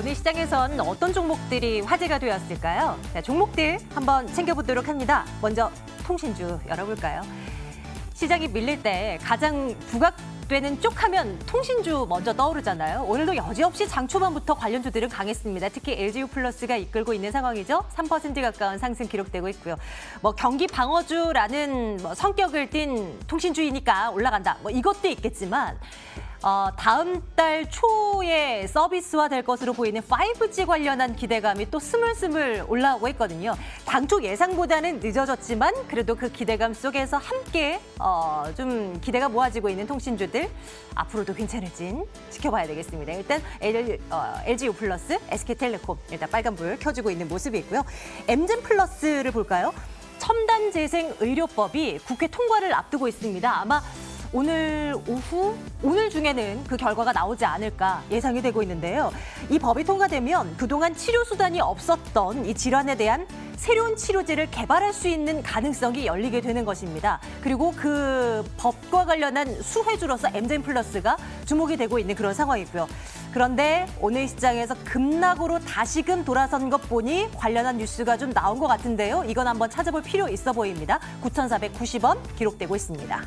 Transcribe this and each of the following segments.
오늘 시장에선 어떤 종목들이 화제가 되었을까요? 자, 종목들 한번 챙겨보도록 합니다. 먼저 통신주 열어볼까요? 시장이 밀릴 때 가장 부각되는 쪽 하면 통신주 먼저 떠오르잖아요. 오늘도 여지없이 장 초반부터 관련주들은 강했습니다. 특히 LG유플러스가 이끌고 있는 상황이죠. 3% 가까운 상승 기록되고 있고요. 경기 방어주라는 성격을 띤 통신주이니까 올라간다. 이것도 있겠지만 다음 달 초에 서비스화 될 것으로 보이는 5G 관련한 기대감이 또 스물스물 올라오고 있거든요. 당초 예상보다는 늦어졌지만 그래도 그 기대감 속에서 함께 좀 기대가 모아지고 있는 통신주들 앞으로도 괜찮을진 지켜봐야 되겠습니다. 일단 LG유플러스, SK텔레콤 일단 빨간불 켜주고 있는 모습이 있고요. 엠젠플러스를 볼까요? 첨단재생의료법이 국회 통과를 앞두고 있습니다. 아마 오늘 중에는 그 결과가 나오지 않을까 예상이 되고 있는데요. 이 법이 통과되면 그동안 치료 수단이 없었던 이 질환에 대한 새로운 치료제를 개발할 수 있는 가능성이 열리게 되는 것입니다. 그리고 그 법과 관련한 수혜주로서 엠젠플러스가 주목이 되고 있는 그런 상황이고요. 그런데 오늘 시장에서 급락으로 다시금 돌아선 것 보니 관련한 뉴스가 좀 나온 것 같은데요. 이건 한번 찾아볼 필요 있어 보입니다. 9,490원 기록되고 있습니다.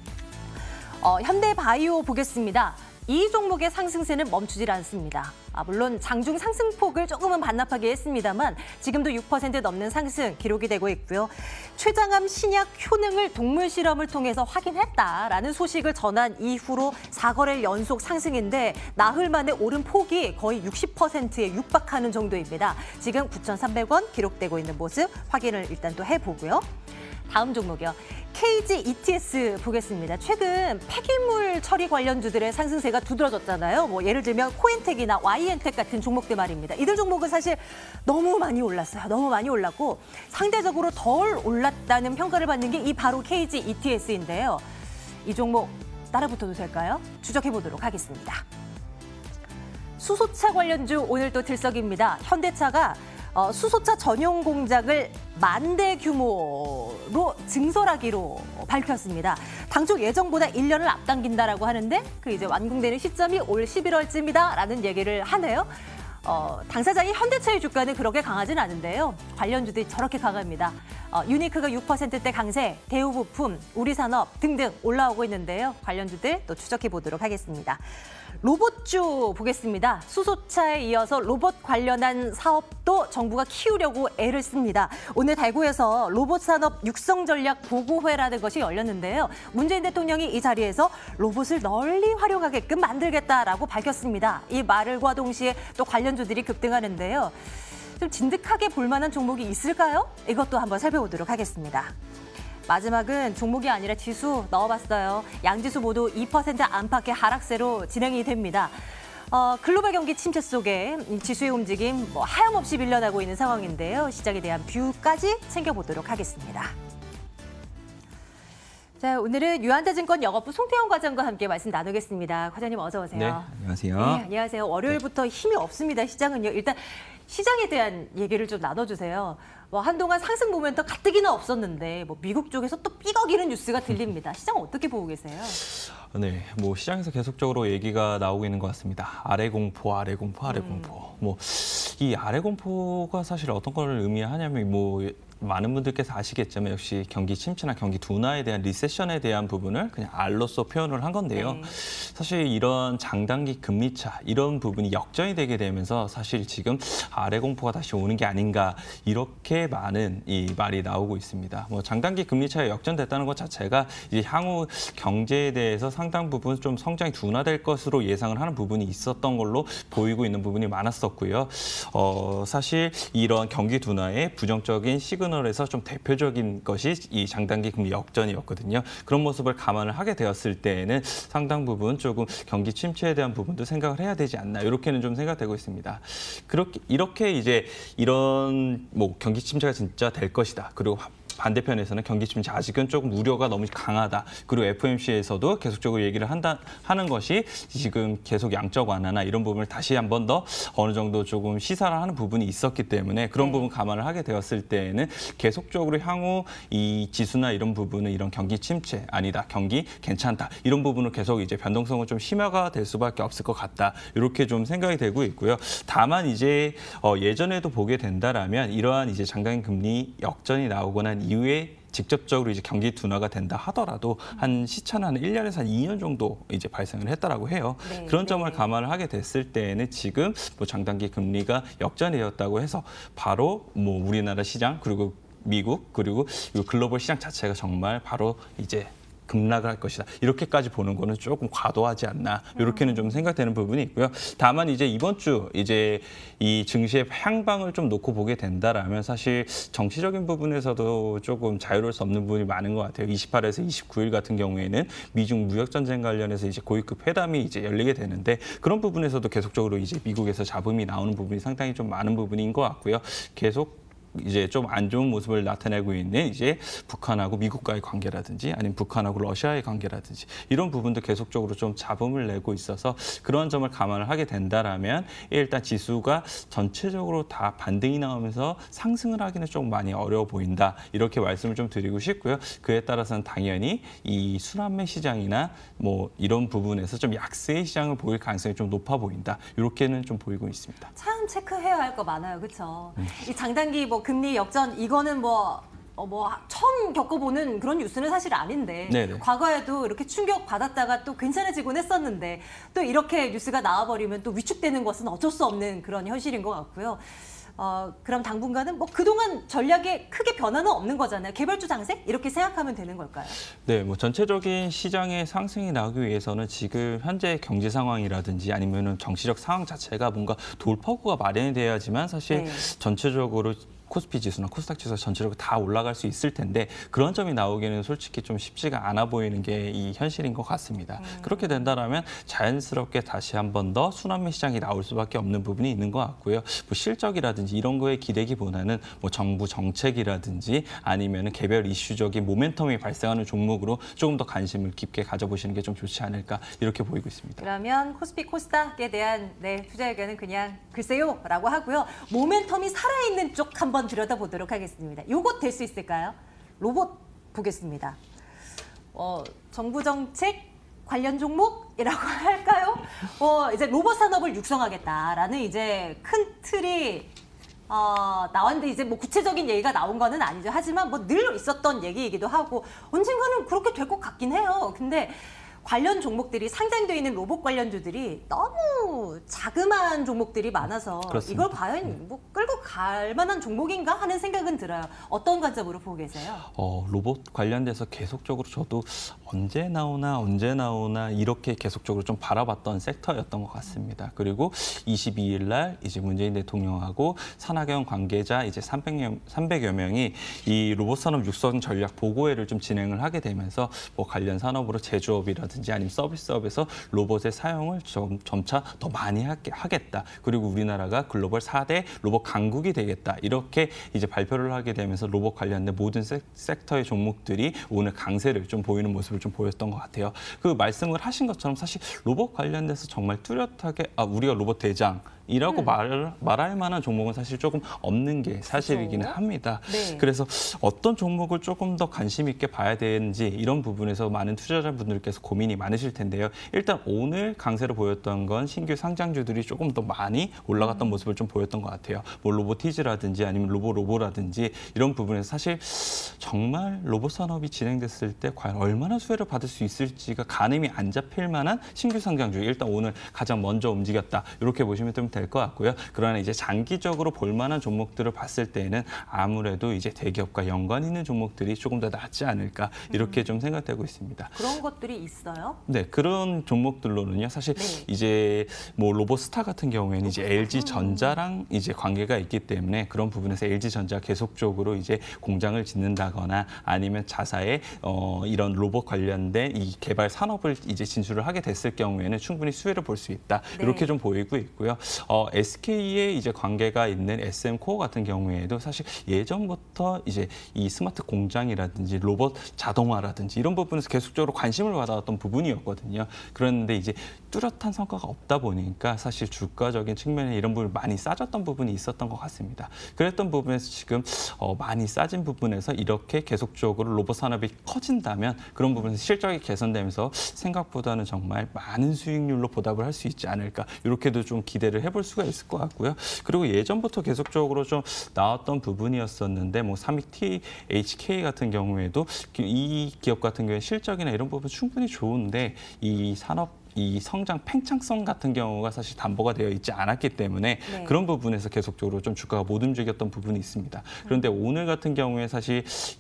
현대바이오 보겠습니다. 이 종목의 상승세는 멈추질 않습니다. 물론 장중 상승폭을 조금은 반납하게 했습니다만 지금도 6% 넘는 상승 기록이 되고 있고요. 췌장암 신약 효능을 동물 실험을 통해서 확인했다라는 소식을 전한 이후로 4거래일 연속 상승인데 나흘 만에 오른 폭이 거의 60%에 육박하는 정도입니다. 지금 9,300원 기록되고 있는 모습 확인을 일단 또 해보고요. 다음 종목이요. KG ETS 보겠습니다. 최근 폐기물 처리 관련주들의 상승세가 두드러졌잖아요. 예를 들면 코엔텍이나 Y엔텍 같은 종목들 말입니다. 이들 종목은 사실 너무 많이 올랐어요. 너무 많이 올랐고 상대적으로 덜 올랐다는 평가를 받는 게 이 바로 KG ETS인데요. 이 종목 따라붙어도 될까요? 추적해보도록 하겠습니다. 수소차 관련주 오늘 또 들썩입니다. 현대차가 수소차 전용 공장을 10,000대 규모로 증설하기로 밝혔습니다. 당초 예정보다 1년을 앞당긴다라고 하는데 이제 완공되는 시점이 올 11월쯤이다라는 얘기를 하네요. 당사자인 현대차의 주가는 그렇게 강하진 않은데요. 관련주들이 저렇게 강합니다. 유니크가 6%대 강세, 대우부품, 우리산업 등등 올라오고 있는데요. 관련주들 또 추적해 보도록 하겠습니다. 로봇주 보겠습니다. 수소차에 이어서 로봇 관련한 사업도 정부가 키우려고 애를 씁니다. 오늘 달구에서 로봇 산업 육성 전략 보고회라는 것이 열렸는데요. 문재인 대통령이 이 자리에서 로봇을 널리 활용하게끔 만들겠다라고 밝혔습니다. 이 말과 동시에 또 관련주들이 급등하는데요. 좀 진득하게 볼 만한 종목이 있을까요? 이것도 한번 살펴보도록 하겠습니다. 마지막은 종목이 아니라 지수 넣어봤어요. 양지수 모두 2% 안팎의 하락세로 진행이 됩니다. 글로벌 경기 침체 속에 지수의 움직임 하염없이 밀려나고 있는 상황인데요. 시장에 대한 뷰까지 챙겨보도록 하겠습니다. 자, 오늘은 유한대증권 영업부 송태영 과장과 함께 말씀 나누겠습니다. 과장님 어서 오세요. 네, 안녕하세요. 네, 안녕하세요. 월요일부터 힘이 없습니다. 시장은요. 일단 시장에 대한 얘기를 좀 나눠주세요. 한동안 상승 모멘텀 가뜩이나 없었는데 미국 쪽에서 또 삐걱이는 뉴스가 들립니다. 시장 어떻게 보고 계세요? 네, 시장에서 계속적으로 얘기가 나오고 있는 것 같습니다. 아래 공포, 아래 공포, 아래 공포. 이 아래 공포가 사실 어떤 걸 의미하냐면 많은 분들께서 아시겠지만 역시 경기 침체나 경기 둔화에 대한 리세션에 대한 부분을 그냥 R로서 표현을 한 건데요. 네. 사실 이런 장단기 금리차 이런 부분이 역전이 되게 되면서 사실 지금 아래 공포가 다시 오는 게 아닌가 이렇게 많은 이 말이 나오고 있습니다. 장단기 금리차가 역전됐다는 것 자체가 이제 향후 경제에 대해서 상당 부분 좀 성장이 둔화될 것으로 예상을 하는 부분이 있었던 걸로 보이고 있는 부분이 많았었고요. 사실 이런 경기 둔화의 부정적인 시그널에서 좀 대표적인 것이 이 장단기 금리 역전이었거든요. 그런 모습을 감안을 하게 되었을 때에는 상당 부분 조금 경기 침체에 대한 부분도 생각을 해야 되지 않나 이렇게는 좀 생각되고 있습니다. 이렇게 이제 이런 경기 침체가 진짜 될 것이다. 그리고 반대편에서는 경기 침체 아직은 조금 우려가 너무 강하다. 그리고 FOMC에서도 계속적으로 얘기를 하는 것이 지금 계속 양적 완화나 이런 부분을 다시 한 번 더 어느 정도 조금 시사를 하는 부분이 있었기 때문에 그런 부분 감안을 하게 되었을 때에는 계속적으로 향후 이 지수나 이런 부분은 이런 경기 침체 아니다, 경기 괜찮다 이런 부분을 계속 이제 변동성은 좀 심화가 될 수밖에 없을 것 같다. 이렇게 좀 생각이 되고 있고요. 다만 이제 예전에도 보게 된다라면 이러한 이제 장단기 금리 역전이 나오고 난 이후에 직접적으로 이제 경기 둔화가 된다 하더라도 한 시차는 한 1년에서 한 2년 정도 이제 발생을 했다라고 해요. 네, 그런 점을 네. 감안을 하게 됐을 때에는 지금 뭐 장단기 금리가 역전이 되었다고 해서 바로 뭐 우리나라 시장 그리고 미국 그리고 이 글로벌 시장 자체가 정말 바로 이제 급락을 할 것이다. 이렇게까지 보는 거는 조금 과도하지 않나. 이렇게는 좀 생각되는 부분이 있고요. 다만 이제 이번 주 이제 이 증시의 향방을 좀 놓고 보게 된다라면 사실 정치적인 부분에서도 조금 자유로울 수 없는 부분이 많은 것 같아요. 28에서 29일 같은 경우에는 미중 무역 전쟁 관련해서 이제 고위급 회담이 이제 열리게 되는데 그런 부분에서도 계속적으로 이제 미국에서 잡음이 나오는 부분이 상당히 좀 많은 부분인 것 같고요. 계속 이제 좀 안 좋은 모습을 나타내고 있는 이제 북한하고 미국과의 관계라든지 아니면 북한하고 러시아의 관계라든지 이런 부분도 계속적으로 좀 잡음을 내고 있어서 그런 점을 감안을 하게 된다라면 일단 지수가 전체적으로 다 반등이 나오면서 상승을 하기는 좀 많이 어려워 보인다. 이렇게 말씀을 좀 드리고 싶고요. 그에 따라서는 당연히 이 순환매 시장이나 뭐 이런 부분에서 좀 약세의 시장을 보일 가능성이 좀 높아 보인다. 이렇게는 좀 보이고 있습니다. 참 체크해야 할 거 많아요, 그렇죠? 이 장단기 뭐 금리 역전 이거는 뭐 처음 겪어보는 그런 뉴스는 사실 아닌데 네네. 과거에도 이렇게 충격 받았다가 또 괜찮아지곤 했었는데 또 이렇게 뉴스가 나와버리면 또 위축되는 것은 어쩔 수 없는 그런 현실인 것 같고요. 그럼 당분간은 뭐 그동안 전략에 크게 변화는 없는 거잖아요. 개별주 장세 이렇게 생각하면 되는 걸까요? 네, 뭐 전체적인 시장의 상승이 나오기 위해서는 지금 현재 경제 상황이라든지 아니면은 정치적 상황 자체가 뭔가 돌파구가 마련이 돼야지만 사실 네. 전체적으로 코스피 지수나 코스닥 지수가 전체적으로 다 올라갈 수 있을 텐데 그런 점이 나오기는 솔직히 좀 쉽지가 않아 보이는 게 이 현실인 것 같습니다. 그렇게 된다면 자연스럽게 다시 한 번 더 순환매 시장이 나올 수밖에 없는 부분이 있는 것 같고요. 뭐 실적이라든지 이런 거에 기대기보다는 뭐 정부 정책이라든지 아니면 개별 이슈적인 모멘텀이 발생하는 종목으로 조금 더 관심을 깊게 가져보시는 게 좀 좋지 않을까 이렇게 보이고 있습니다. 그러면 코스피 코스닥에 대한 투자 의견은 그냥 글쎄요라고 하고요. 모멘텀이 살아있는 쪽 한번 들여다보도록 하겠습니다. 요것 될 수 있을까요? 로봇 보겠습니다. 정부 정책 관련 종목이라고 할까요? 이제 로봇 산업을 육성하겠다라는 이제 큰 틀이 나왔는데 이제 뭐 구체적인 얘기가 나온 거는 아니죠. 하지만 뭐 늘 있었던 얘기이기도 하고 언젠가는 그렇게 될 것 같긴 해요. 근데 관련 종목들이 상장되어 있는 로봇 관련주들이 너무 자그마한 종목들이 많아서 그렇습니다. 이걸 과연 뭐 끌고 갈 만한 종목인가 하는 생각은 들어요. 어떤 관점으로 보고 계세요? 로봇 관련돼서 계속적으로 저도 언제 나오나 이렇게 계속적으로 좀 바라봤던 섹터였던 것 같습니다. 그리고 22일 날 이제 문재인 대통령하고 산학연 관계자 이제 300여 명이 이 로봇 산업 육성 전략 보고회를 좀 진행을 하게 되면서 뭐 관련 산업으로 제조업이라든지 아니면 서비스업에서 로봇의 사용을 점차 더 많이 하겠다. 그리고 우리나라가 글로벌 4대 로봇 강국이 되겠다. 이렇게 이제 발표를 하게 되면서 로봇 관련된 모든 섹터의 종목들이 오늘 강세를 좀 보이는 모습을 좀 보였던 것 같아요. 그 말씀을 하신 것처럼 사실 로봇 관련돼서 정말 뚜렷하게 우리가 로봇 대장이라고 말할 만한 종목은 사실 조금 없는 게 사실이기는 합니다. 네. 그래서 어떤 종목을 조금 더 관심 있게 봐야 되는지 이런 부분에서 많은 투자자분들께서 고민이 많으실 텐데요. 일단 오늘 강세를 보였던 건 신규 상장주들이 조금 더 많이 올라갔던 모습을 좀 보였던 것 같아요. 뭐 로보티즈라든지 아니면 로보라든지 이런 부분에서 사실 정말 로봇 산업이 진행됐을 때 과연 얼마나 수혜를 받을 수 있을지가 가늠이 안 잡힐 만한 신규 상장주 일단 오늘 가장 먼저 움직였다. 이렇게 보시면 좀 될 것 같고요. 그러나 이제 장기적으로 볼 만한 종목들을 봤을 때는 아무래도 이제 대기업과 연관 있는 종목들이 조금 더 낫지 않을까 이렇게 좀 생각되고 있습니다. 그런 것들이 있어요? 네, 그런 종목들로는요. 사실 네. 이제 뭐 로보스타 같은 경우에는 이제 LG 전자랑 이제 관계가 있기 때문에 그런 부분에서 LG 전자 계속적으로 이제 공장을 짓는다거나 아니면 자사의 이런 로봇 관련된 이 개발 산업을 이제 진출을 하게 됐을 경우에는 충분히 수혜를 볼 수 있다. 네. 이렇게 좀 보이고 있고요. SK에 이제 관계가 있는 SM-코어 같은 경우에도 사실 예전부터 이제 이 스마트 공장이라든지 로봇 자동화라든지 이런 부분에서 계속적으로 관심을 받아왔던 부분이었거든요. 그런데 이제 뚜렷한 성과가 없다 보니까 사실 주가적인 측면에 이런 부분을 많이 싸졌던 부분이 있었던 것 같습니다. 그랬던 부분에서 지금 많이 싸진 부분에서 이렇게 계속적으로 로봇 산업이 커진다면 그런 부분에서 실적이 개선되면서 생각보다는 정말 많은 수익률로 보답을 할 수 있지 않을까 이렇게도 좀 기대를 해볼 수가 있을 것 같고요. 그리고 예전부터 계속적으로 좀 나왔던 부분이었었는데 뭐 삼익 THK 같은 경우에도 이 기업 같은 경우에 실적이나 이런 부분 충분히 좋은데 이 산업 이 성장 팽창성 같은 경우가 사실 담보가 되어 있지 않았기 때문에 네. 그런 부분에서 계속적으로 좀 주가가 못 움직였던 부분이 있습니다. 그런데 오늘 같은 경우에 사실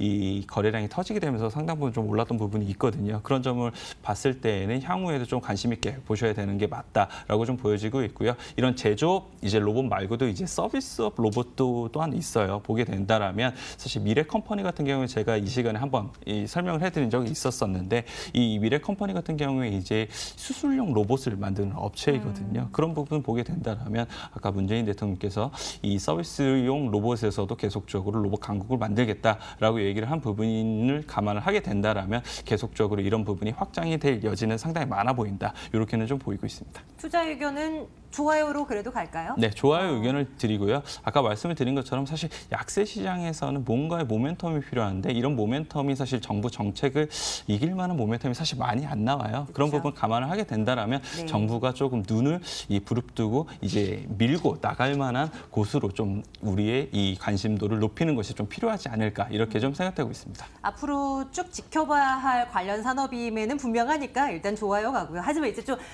이 거래량이 터지게 되면서 상당 부분 좀 올랐던 부분이 있거든요. 그런 점을 봤을 때에는 향후에도 좀 관심 있게 보셔야 되는 게 맞다라고 좀 보여지고 있고요. 이런 제조업 이제 로봇 말고도 이제 서비스업 로봇도 또한 있어요. 보게 된다라면 사실 미래 컴퍼니 같은 경우에 제가 이 시간에 한번 설명을 해드린 적이 있었었는데 이 미래 컴퍼니 같은 경우에 이제 수술용 로봇을 만드는 업체이거든요. 그런 부분 보게 된다면 아까 문재인 대통령께서 이 서비스용 로봇에서도 계속적으로 로봇 강국을 만들겠다라고 얘기를 한 부분을 감안을 하게 된다면 계속적으로 이런 부분이 확장이 될 여지는 상당히 많아 보인다. 이렇게는 좀 보이고 있습니다. 투자 의견은 좋아요로 그래도 갈까요? 네, 좋아요 의견을 드리고요. 아까 말씀을 드린 것처럼 사실 약세 시장에서는 뭔가의 모멘텀이 필요한데 이런 모멘텀이 사실 정부 정책을 이길 만한 모멘텀이 사실 많이 안 나와요. 그런 그렇죠. 부분 감안을 하게 된다면 네. 정부가 조금 눈을 부릅뜨고 이제 밀고 나갈 만한 곳으로 좀 우리의 이 관심도를 높이는 것이 좀 필요하지 않을까 이렇게 좀 생각되고 있습니다. 앞으로 쭉 지켜봐야 할 관련 산업임에는 분명하니까 일단 좋아요 가고요. 하지만 이제 좀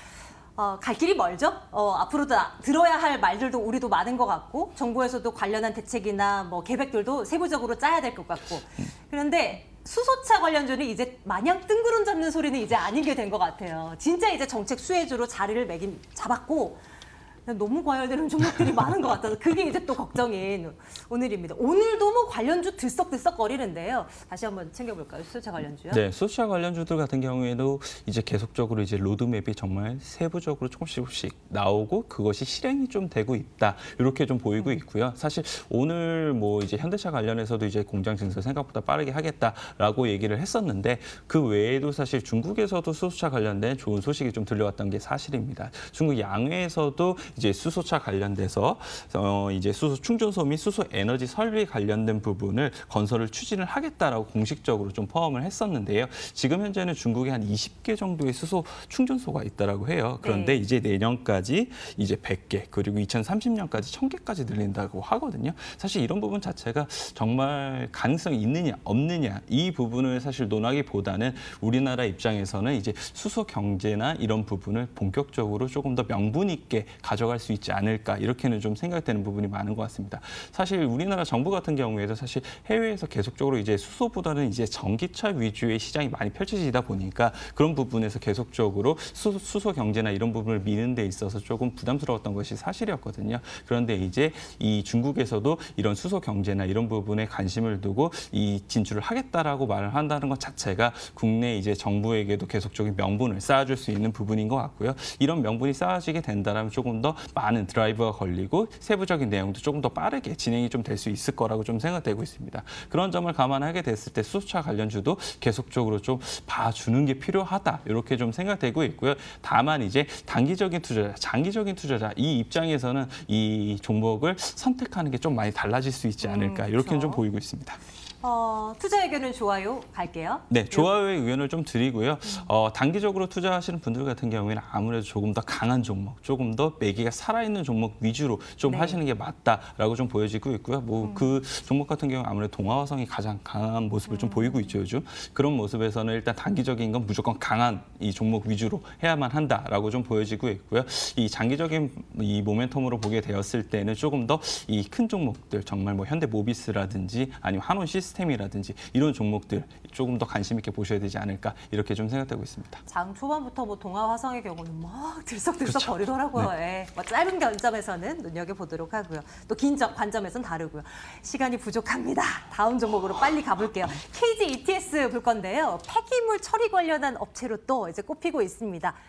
갈 길이 멀죠? 앞으로도 들어야 할 말들도 우리도 많은 것 같고 정부에서도 관련한 대책이나 뭐 계획들도 세부적으로 짜야 될 것 같고 그런데 수소차 관련주는 이제 마냥 뜬구름 잡는 소리는 이제 아닌 게 된 것 같아요. 진짜 이제 정책 수혜주로 자리를 잡았고 너무 과열되는 종목들이 많은 것 같아서 그게 이제 또 걱정인 오늘입니다. 오늘도 뭐 관련주 들썩들썩거리는데요. 다시 한번 챙겨볼까요? 수소차 관련주요? 네, 수소차 관련주들 같은 경우에도 이제 계속적으로 이제 로드맵이 정말 세부적으로 조금씩 나오고 그것이 실행이 좀 되고 있다. 이렇게 좀 보이고 있고요. 사실 오늘 뭐 이제 현대차 관련해서도 이제 공장 증설 생각보다 빠르게 하겠다라고 얘기를 했었는데 그 외에도 사실 중국에서도 수소차 관련된 좋은 소식이 좀 들려왔던 게 사실입니다. 중국 양회에서도 이제 수소차 관련돼서 이제 수소 충전소 및 수소 에너지 설비 관련된 부분을 건설을 추진을 하겠다라고 공식적으로 좀 포함을 했었는데요. 지금 현재는 중국에 한 20개 정도의 수소 충전소가 있다라고 해요. 그런데 네. 이제 내년까지 이제 100개 그리고 2030년까지 1000개까지 늘린다고 하거든요. 사실 이런 부분 자체가 정말 가능성이 있느냐 없느냐 이 부분을 사실 논하기보다는 우리나라 입장에서는 이제 수소 경제나 이런 부분을 본격적으로 조금 더 명분 있게 가져갈 수 있지 않을까 이렇게는 좀 생각되는 부분이 많은 것 같습니다. 사실 우리나라 정부 같은 경우에도 사실 해외에서 계속적으로 이제 수소보다는 이제 전기차 위주의 시장이 많이 펼쳐지다 보니까 그런 부분에서 계속적으로 수소 경제나 이런 부분을 미는 데 있어서 조금 부담스러웠던 것이 사실이었거든요. 그런데 이제 이 중국에서도 이런 수소 경제나 이런 부분에 관심을 두고 이 진출을 하겠다라고 말을 한다는 것 자체가 국내 이제 정부에게도 계속적인 명분을 쌓아줄 수 있는 부분인 것 같고요. 이런 명분이 쌓아지게 된다면 조금 더 많은 드라이버가 걸리고 세부적인 내용도 조금 더 빠르게 진행이 좀 될 수 있을 거라고 좀 생각되고 있습니다. 그런 점을 감안하게 됐을 때 수소차 관련주도 계속적으로 좀 봐주는 게 필요하다 이렇게 좀 생각되고 있고요. 다만 이제 단기적인 투자자, 장기적인 투자자 이 입장에서는 이 종목을 선택하는 게 좀 많이 달라질 수 있지 않을까 이렇게 그렇죠. 좀 보이고 있습니다. 투자 의견은 좋아요 갈게요. 네, 좋아요의 의견을 좀 드리고요. 단기적으로 투자하시는 분들 같은 경우에는 아무래도 조금 더 강한 종목, 조금 더 매기가 살아있는 종목 위주로 좀 네. 하시는 게 맞다라고 좀 보여지고 있고요. 뭐 그 종목 같은 경우 아무래도 동아화성이 가장 강한 모습을 좀 보이고 있죠, 요즘. 그런 모습에서는 일단 단기적인 건 무조건 강한 이 종목 위주로 해야만 한다라고 좀 보여지고 있고요. 이 장기적인 이 모멘텀으로 보게 되었을 때는 조금 더 이 큰 종목들, 정말 뭐 현대모비스라든지 아니면 한원 시스템이라든지 이런 종목들 조금 더 관심 있게 보셔야 되지 않을까 이렇게 좀 생각되고 있습니다. 장 초반부터 뭐 동아화성의 경우는 막 들썩들썩 그렇죠. 거리더라고요. 예. 뭐 짧은 관점에서는 눈여겨보도록 하고요. 또 긴 관점에서는 다르고요. 시간이 부족합니다. 다음 종목으로 빨리 가볼게요. KG ETS 볼 건데요. 폐기물 처리 관련한 업체로 또 이제 꼽히고 있습니다.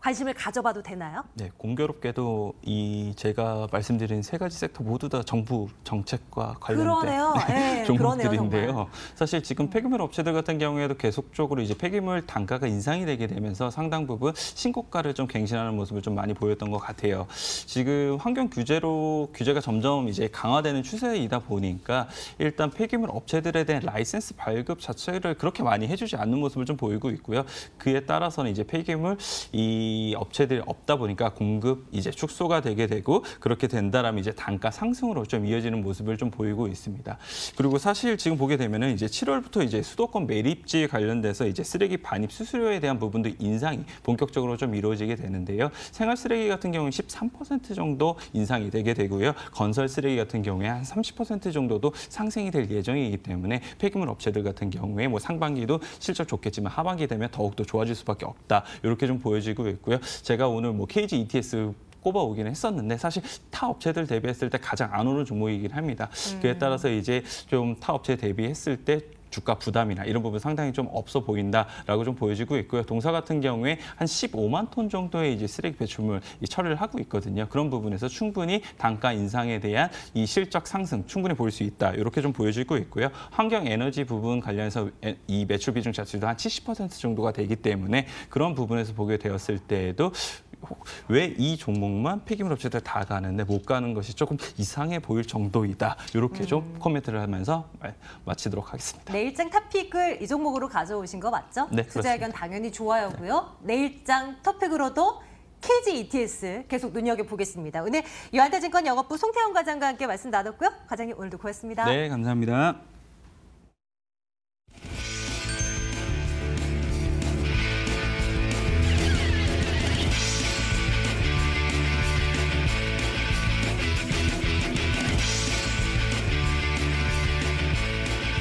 관심을 가져봐도 되나요? 네, 공교롭게도 제가 말씀드린 세 가지 섹터 모두 다 정부 정책과 관련된 그러네요. 네, 종목들인데요. 그러네요, 사실 지금 폐기물 업체들 같은 경우에도 계속적으로 이제 폐기물 단가가 인상이 되게 되면서 상당 부분 신고가를 좀 갱신하는 모습을 좀 많이 보였던 것 같아요. 지금 환경 규제가 점점 이제 강화되는 추세이다 보니까 일단 폐기물 업체들에 대한 라이센스 발급 자체를 그렇게 많이 해주지 않는 모습을 좀 보이고 있고요. 그에 따라서는 이제 폐기물 이 업체들이 없다 보니까 공급 이제 축소가 되게 되고 그렇게 된다라면 이제 단가 상승으로 좀 이어지는 모습을 좀 보이고 있습니다. 그리고 사실 지금 보게 되면은 이제 7월부터 이제 수도권 매립지에 관련돼서 이제 쓰레기 반입 수수료에 대한 부분도 인상이 본격적으로 좀 이루어지게 되는데요. 생활 쓰레기 같은 경우는 13% 정도 인상이 되게 되고요. 건설 쓰레기 같은 경우에 한 30% 정도도 상승이 될 예정이기 때문에 폐기물 업체들 같은 경우에 뭐 상반기도 실적 좋겠지만 하반기 되면 더욱더 좋아질 수밖에 없다. 이렇게 좀 보여지고 있고요. 제가 오늘 뭐 KG ETS 꼽아오기는 했었는데 사실 타 업체들 대비했을 때 가장 안 오른 종목이긴 합니다. 그에 따라서 이제 좀 타 업체 대비했을 때 주가 부담이나 이런 부분 상당히 좀 없어 보인다라고 좀 보여지고 있고요. 동사 같은 경우에 한 15만 톤 정도의 이제 쓰레기 배출물 처리를 하고 있거든요. 그런 부분에서 충분히 단가 인상에 대한 이 실적 상승 충분히 볼 수 있다. 이렇게 좀 보여지고 있고요. 환경 에너지 부분 관련해서 이 매출 비중 자체도 한 70% 정도가 되기 때문에 그런 부분에서 보게 되었을 때에도 왜 이 종목만 폐기물 업체들 다 가는데 못 가는 것이 조금 이상해 보일 정도이다. 이렇게 좀 코멘트를 하면서 마치도록 하겠습니다. 내일장 탑픽을 이 종목으로 가져오신 거 맞죠? 네, 투자 의견 당연히 좋아요고요. 내일장 탑픽으로도 KG ETS 계속 눈여겨보겠습니다. 오늘 유한타증권 영업부 송태원 과장과 함께 말씀 나눴고요. 과장님 오늘도 고맙습니다. 네, 감사합니다.